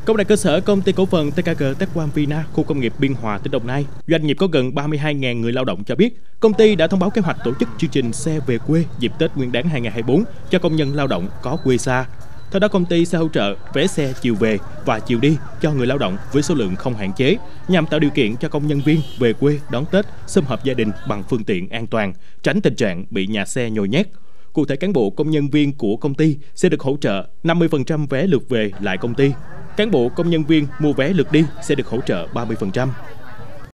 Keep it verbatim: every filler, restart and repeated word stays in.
Công đoàn cơ sở Công ty cổ phần tê ca giê Tech One Vina, khu công nghiệp Biên Hòa, tỉnh Đồng Nai, doanh nghiệp có gần ba mươi hai nghìn người lao động cho biết, công ty đã thông báo kế hoạch tổ chức chương trình xe về quê dịp Tết Nguyên đán hai nghìn không trăm hai mươi tư cho công nhân lao động có quê xa. Theo đó, công ty sẽ hỗ trợ vé xe chiều về và chiều đi cho người lao động với số lượng không hạn chế, nhằm tạo điều kiện cho công nhân viên về quê đón Tết, sum họp gia đình bằng phương tiện an toàn, tránh tình trạng bị nhà xe nhồi nhét. Cụ thể, cán bộ công nhân viên của công ty sẽ được hỗ trợ năm mươi phần trăm vé lượt về lại công ty. Cán bộ công nhân viên mua vé lượt đi sẽ được hỗ trợ ba mươi phần trăm.